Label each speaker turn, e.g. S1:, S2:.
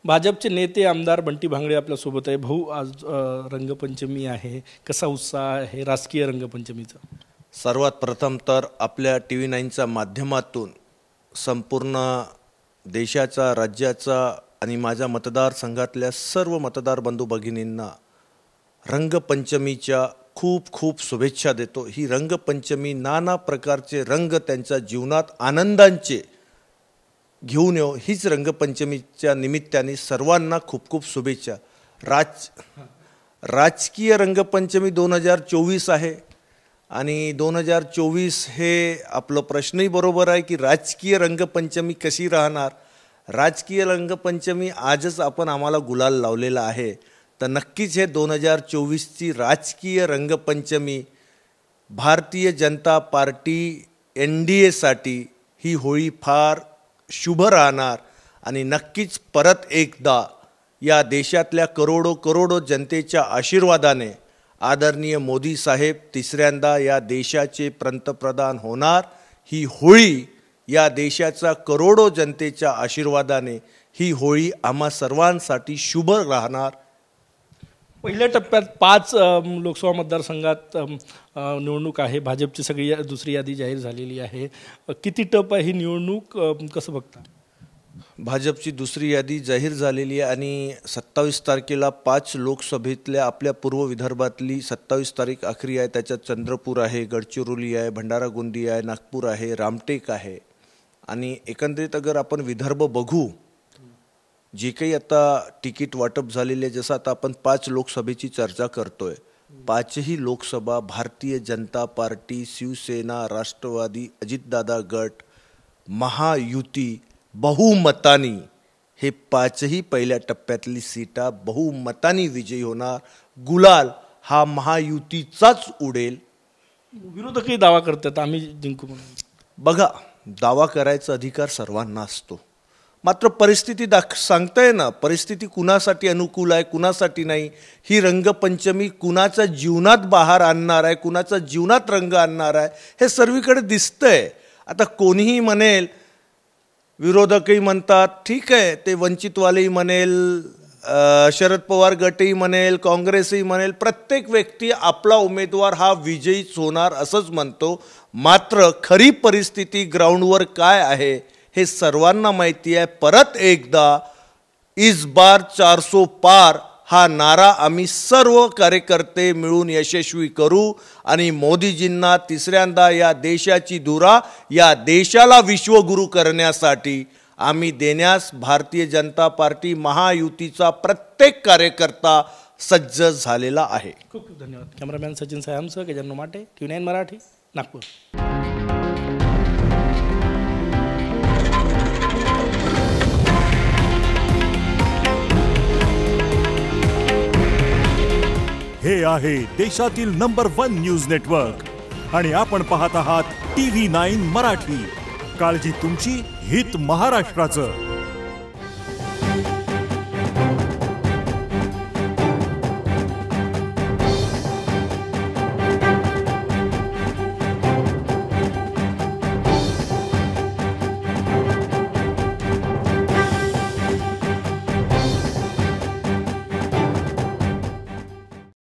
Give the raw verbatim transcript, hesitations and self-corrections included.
S1: भाजपचे नेते आमदार बंटी भांगडे आपल्यासोबत आहे। भाऊ, आज रंगपंचमी आहे, कसा उत्साह आहे राजकीय रंगपंचमीचा?
S2: सर्वात प्रथम तर आपल्या टी व्ही नाईनच्या माध्यमातून संपूर्ण देशाचा, राज्याचा आणि माझ्या मतदारसंघातल्या सर्व मतदार बंधू भगिनींना रंगपंचमीच्या खूप खूप शुभेच्छा देतो। ही रंगपंचमी नाना प्रकारचे रंग त्यांच्या जीवनात आनंदांचे घेऊन येऊ, हीच रंगपंचमीच्या निमित्ताने सर्वांना खूप खूप शुभेच्छा। राज राजकीय रंगपंचमी दोन हजार चोवीस आहे आणि दोन हजार चोवीस हे आपलं प्रश्नही बरोबर आहे की राजकीय रंगपंचमी कशी राहणार। राजकीय रंगपंचमी आजच आपण आम्हाला गुलाल लावलेला आहे, तर नक्कीच हे दोन हजार चोवीसची राजकीय रंगपंचमी Bharatiya Janata party N D एसाठी ही होळी फार शुभ राहणार आणि नक्कीच परत एकदा या देशातल्या करोडो करोडो जनतेच्या आशीर्वादाने आदरणीय मोदी साहेब तिसऱ्यांदा या देशाचे पंतप्रधान होणार। ही होळी या देशाच्या करोडो जनतेच्या आशीर्वादाने ही होळी आम्हा सर्वांसाठी शुभ राहणार।
S1: पहिल्या टप्प्यात पाच लोकसभा मतदारसंघात निवडणूक आहे, भाजपची सगळी दुसरी यादी जाहीर झालेली आहे। किती टप आहे ही निवडणूक, कसं बघता?
S2: भाजपची दुसरी यादी जाहीर झालेली आहे आणि सत्तावीस तारखेला पाच लोकसभेतल्या आपल्या पूर्व विदर्भातली सत्तावीस तारीख आखरी आहे। त्याच्यात चंद्रपूर आहे, गडचिरोली आहे, भंडारा गोंदिया आहे, नागपूर आहे, रामटेक आहे आणि एकंदरीत अगर आपण विदर्भ बघू, जे काही आता तिकीट वाटप झालेले, जसं आता आपण पाच लोकसभेची चर्चा करतोय, पाचही लोकसभा भारतीय जनता पार्टी, शिवसेना, राष्ट्रवादी, अजितदादा गट, महायुती बहुमतानी हे पाचही पहिल्या टप्प्यातली सीटा बहुमतानी विजयी होणार। गुलाल हा महायुतीचाच उडेल।
S1: विरोधकही दावा करतात आम्ही जिंकू म्हणून।
S2: बघा, दावा करायचा अधिकार सर्वांना असतो, मात्र परिस्थिती दाख सांगताय ना, परिस्थिती कुणासाठी अनुकूल आहे कुणासाठी नाही। ही रंगपंचमी कुणाच्या जीवनात बहार आणणार आहे, कुणाच्या जीवनात रंग आणणार आहे हे सर्वीकडे दिसतंय। आता कोणीही म्हणेल, विरोधकही म्हणतात ठीक आहे, ते वंचितवालेही म्हणेल, शरद पवार गटही म्हणेल, काँग्रेसही म्हणेल, प्रत्येक व्यक्ती आपला उमेदवार हा विजयीच होणार असंच म्हणतो। मात्र खरी परिस्थिती ग्राउंडवर काय आहे हे सर्वांना माहिती आहे। परत एकदा इस बार चार सौ पार हा नारा आम्ही सर्व कार्यकर्ते मिळून यशस्वी करू आणि मोदीजींना तिसऱ्यांदा या देशाची धुरा, या देशाला विश्वगुरू करण्यासाठी आम्ही देण्यास भारतीय जनता पार्टी महायुतीचा प्रत्येक कार्यकर्ता सज्ज झालेला आहे।
S1: खूप खूप धन्यवाद। कॅमेरामॅन सचिन सायमसह Gajanan Mate, T V nine Marathi, Nagpur.
S3: हे आहे देशातील नंबर वन न्यूज नेटवर्क आणि आपण पाहत आहात टी व्ही नाईन मराठी। काळजी तुमची, हित महाराष्ट्राचं।